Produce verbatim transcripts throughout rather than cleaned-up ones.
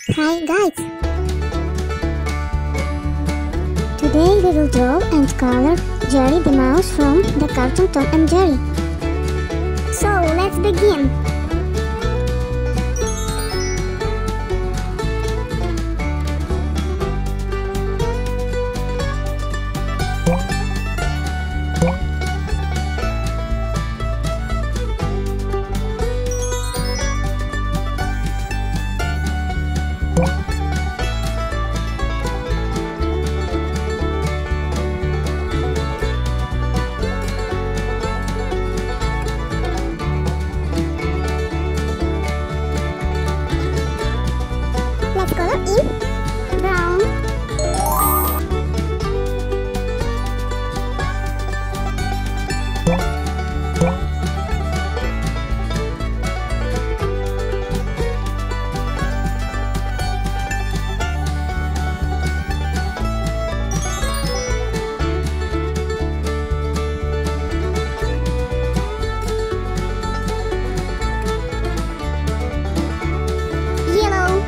Hi guys! Today we will draw and color Jerry the mouse from the cartoon Tom and Jerry. So let's begin! Let's color in brown. Yellow.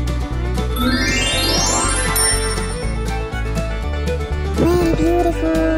Very beautiful.